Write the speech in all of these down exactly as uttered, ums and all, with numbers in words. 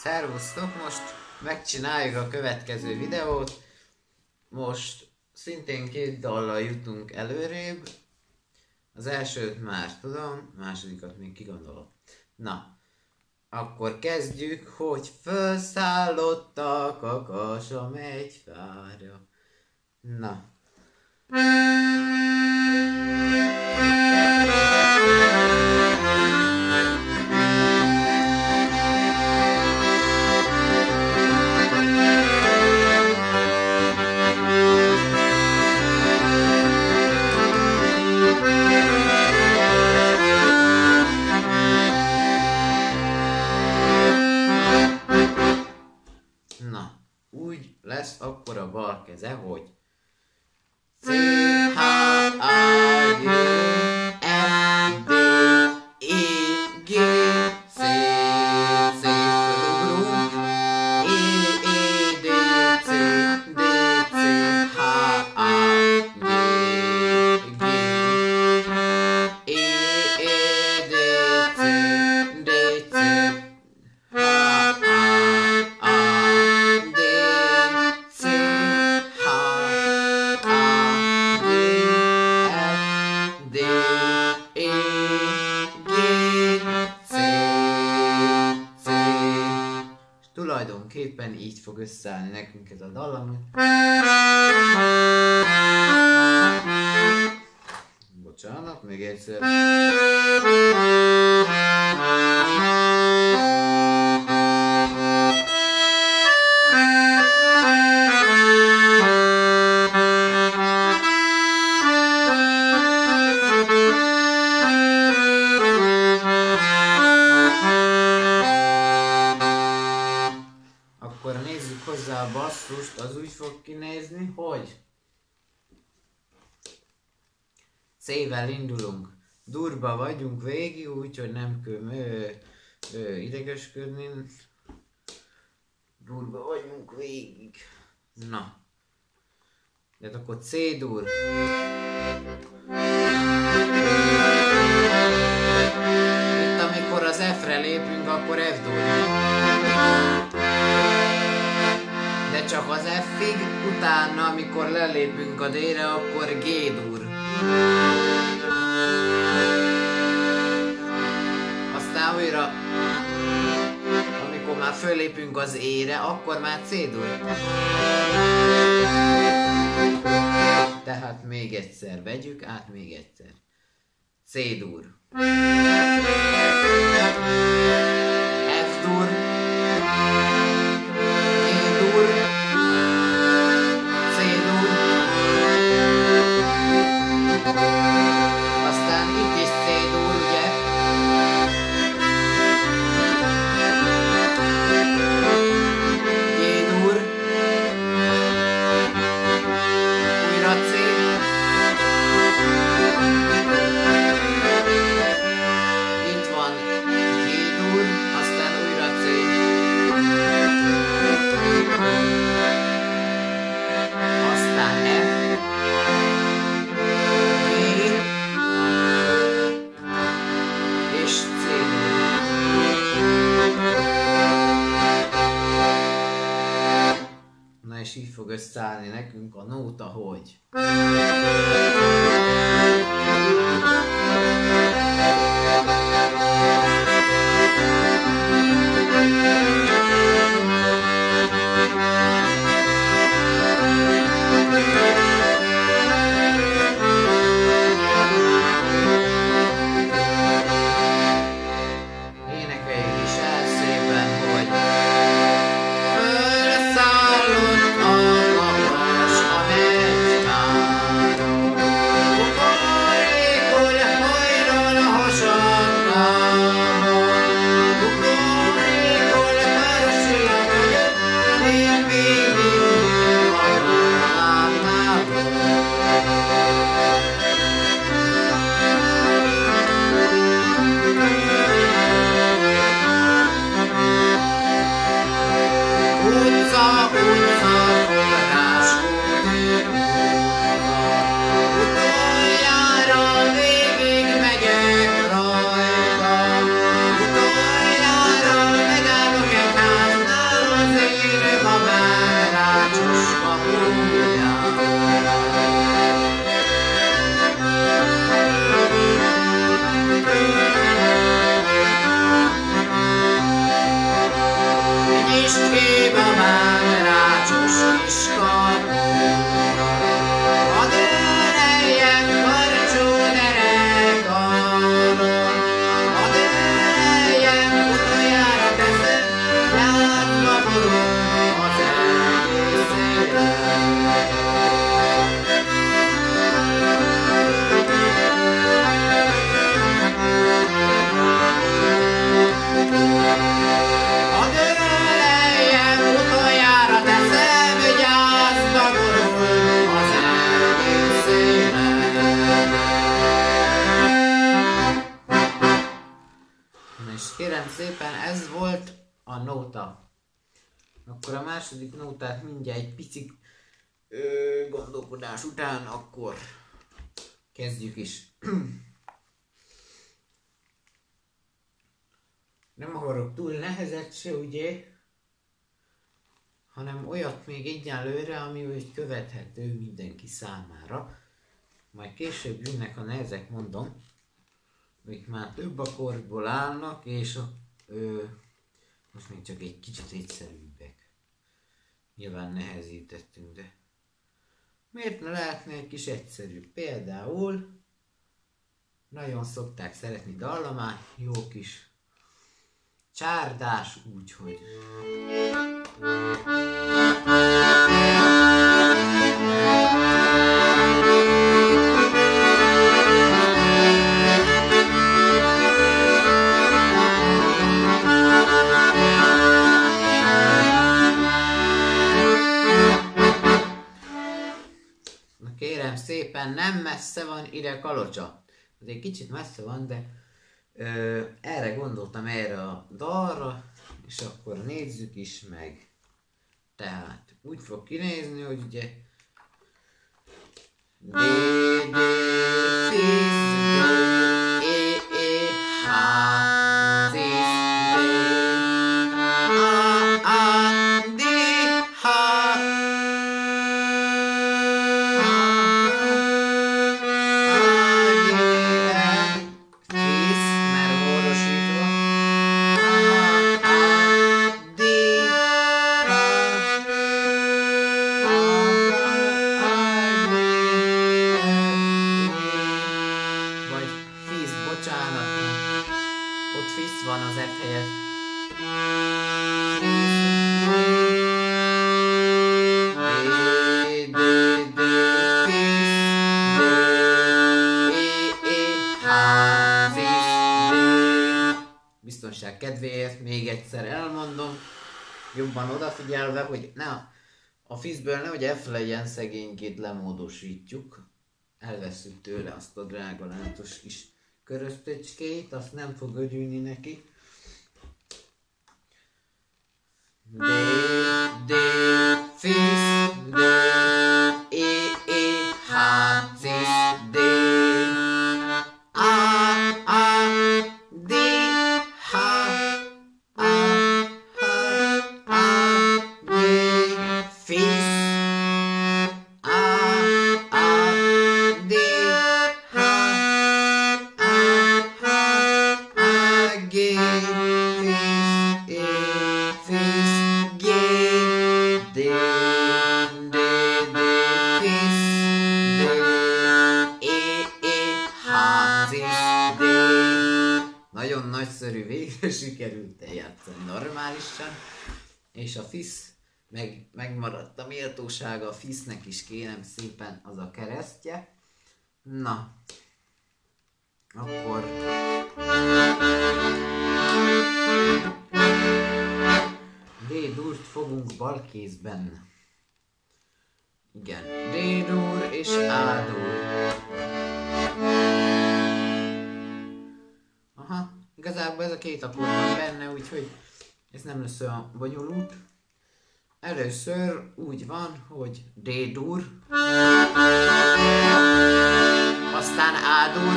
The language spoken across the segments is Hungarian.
Szervusztok, most megcsináljuk a következő videót. Most szintén két dallal jutunk előrébb. Az elsőt már tudom, a másodikat még kigondolok. Na, akkor kezdjük, hogy felszállott a kakasom egy fára. Na. Na, úgy lesz akkor a bal keze, hogy C, H, A, J, F, D, E, G, C, C, fölugrunk, E, E, D, C, D, C, H, A, G, G, E, E, D, C, D, C, H, A, A, D, C, H, A, G, F, D, E, G, C, C. És tulajdonképpen így fog összeállni nekünk ez a dallam. Bocsánat, még egyszer. Akkor nézzük hozzá a basszust, az úgy fog kinézni, hogy C-vel indulunk, durba vagyunk végig, úgyhogy nem kell ö, ö, idegesködni. Durva vagyunk végig. Na. De akkor C-dur. Itt amikor az F-re lépünk, akkor F-dur. De csak az F-ig, utána amikor lelépünk a D-re, akkor G-dur. Aztán újra, amikor már fölépünk az E-re, akkor már C-dur. Tehát még egyszer, vegyük át még egyszer. C-dur. F-dur. G-dur. C-dur. Aztán itt is C-dur, ugye? G-dur. Újra C. Itt van G-dur, aztán újra C. Aztán F. És C-dur. Na és így fog összeállni nekünk a nóta, hogy énekeljük is el szépen, hogy felszállott a kakas a megyvára, bukorékol hajral a hasadtába, bukorékol párosilla mögött, én még mindig vagyok lábában. Utca, utca, forrás, úti utca, utoljára végig megyek rajta, utoljára megállok egy ház a nóta. Akkor a második nótát mindjárt egy pici ö, gondolkodás után, akkor kezdjük is. Nem akarok túl nehezet se, ugye? Hanem olyat még egyenlőre, ami úgy követhető mindenki számára. Majd később jönnek a nehezek, mondom, amik már több akkordból állnak, és a, ö, most még csak egy kicsit egyszerűbbek. Nyilván nehezítettünk, de miért ne lehetne egy kis egyszerűbb? Például nagyon szokták szeretni dallamát, jó kis csárdás, úgyhogy na kérem szépen, nem messze van ide Kalocsa. Azért kicsit messze van, de Ö, erre gondoltam, erre a dalra, és akkor nézzük is meg. Tehát úgy fog kinézni, hogy ugye D, D, Fis, D, E, E, H, Cis, D, A, A, D, H, van az F helyett. D, D, D, Fis, D, E, E, H, Cis, D. Biztonság kedvéért még egyszer elmondom, jobban odafigyelve, hogy ne a Fisből nehogy F legyen, szegénykét lemódosítjuk. Elveszünk tőle azt a drága lántos kis köröztöcskét, azt nem fog örülni neki. D, D, Fis, D, E, E, H, Cis, D, A, A, D, H, A, H, A, D, Fis, A, A, D, H, G, Fis, E, Fis, G, D, D, D, Fis, D, E, E, H, Cis, D. Nagyon nagyszerű, végre sikerült eljátszani normálisan, és a Fis meg, megmaradt a méltósága, a Fisnek is kérem szépen az a keresztje. Na, akkor D-durt fogunk bal kézben. Igen, D-dur és A-dur. Aha, igazából ez a két akkord van benne, úgyhogy ez nem lesz olyan bonyolult. Először úgy van, hogy D-dur, aztán A-dur,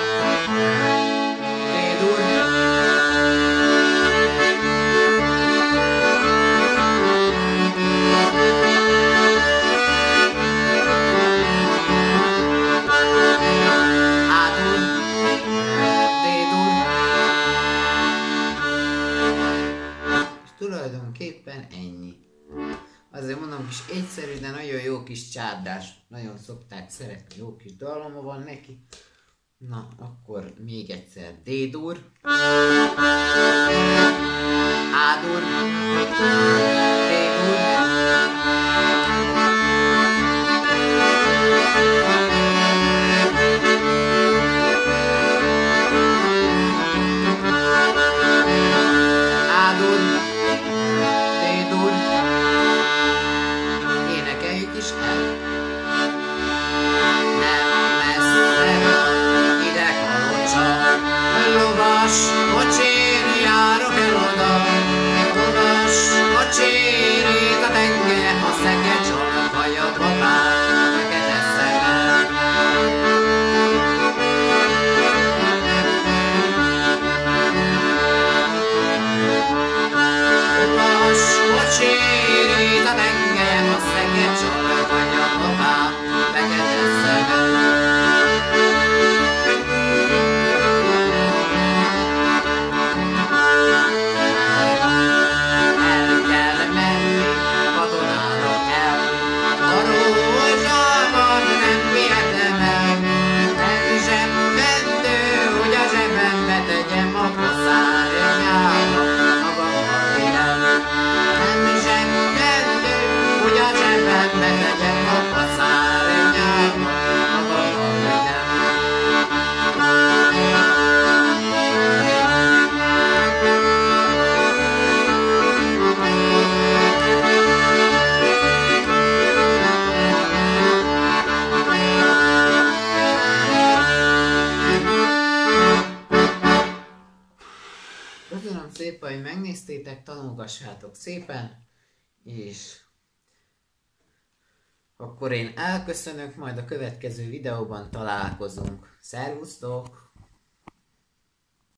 D-dur, tulajdonképpen ennyi. Azért mondom, kis egyszerű, de nagyon jó kis csárdás. Nagyon szokták szeretni, jó kis dallama van neki. Na, akkor még egyszer D-dur, A-dur, D-dur, A-dur, D-dur. Énekeljük is el. Nem messze van ide Kalocsa, lovas kocsin járok el oda. szembe tegyek a paszárnyába, a baba legyen. Köszönöm szépen, hogy megnéztétek, tanulgassátok szépen, és akkor én elköszönök, majd a következő videóban találkozunk. Szervusztok!